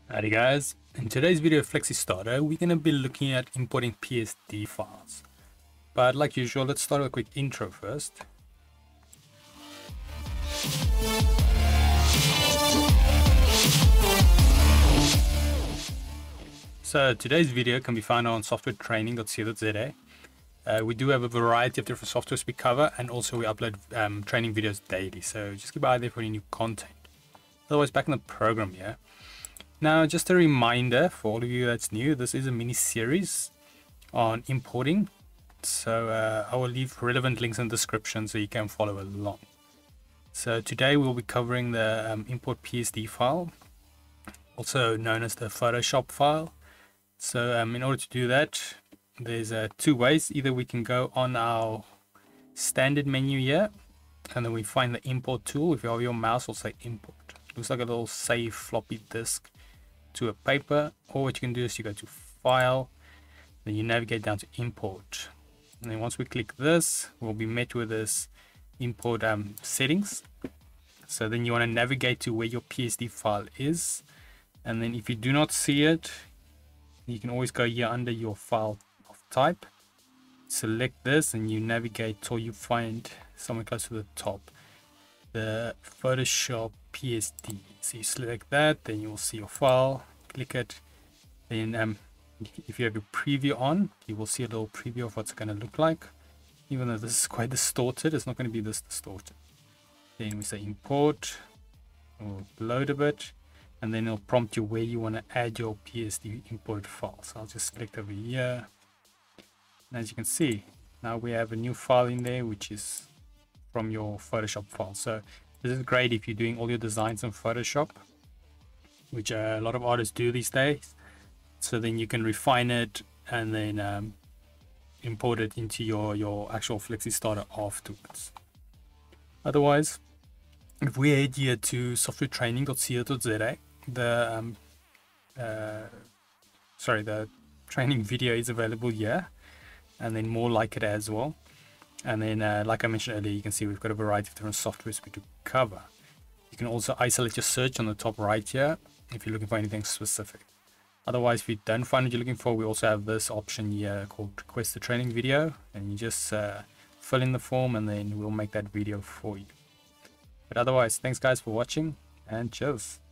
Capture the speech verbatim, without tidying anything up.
Alrighty guys, in today's video of FlexiStarter, we're going to be looking at importing P S D files. But like usual, let's start with a quick intro first. So today's video can be found on software training dot co dot z a. Uh, we do have a variety of different softwares we cover, and also we upload um, training videos daily, so just keep an eye there for any new content. Otherwise, back in the program here. Now, just a reminder for all of you that's new, this is a mini series on importing. So uh, I will leave relevant links in the description so you can follow along. So today we'll be covering the um, import P S D file, also known as the Photoshop file. So um, in order to do that, there's uh, two ways. Either we can go on our standard menu here, and then we find the import tool. If you have your mouse, will say import. Looks like a little save floppy disk to a paper. Or what you can do is you go to file, then you navigate down to import, and then once we click this, we'll be met with this import um, settings. So then you want to navigate to where your P S D file is, and then if you do not see it, you can always go here under your file of type, select this, and you navigate till you find somewhere close to the top, the Photoshop P S D. So you select that, then you will see your file, click it, then um, if you have your preview on, you will see a little preview of what's going to look like. Even though this is quite distorted, it's not going to be this distorted. Then we say import, we'll load a bit, and then it'll prompt you where you want to add your P S D imported file. So I'll just select over here, and as you can see, now we have a new file in there which is from your Photoshop file. So this is great if you're doing all your designs in Photoshop, which uh, a lot of artists do these days. So then you can refine it and then um, import it into your, your actual FlexiStarter afterwards. Otherwise, if we head here to software training dot co dot z a, the um, uh, sorry, the training video is available here, and then more like it as well. And then, uh, like I mentioned earlier, you can see we've got a variety of different softwares we do cover. You can also isolate your search on the top right here if you're looking for anything specific. Otherwise, if you don't find what you're looking for, we also have this option here called request a training video, and you just uh, fill in the form and then we'll make that video for you. But otherwise, thanks guys for watching, and cheers.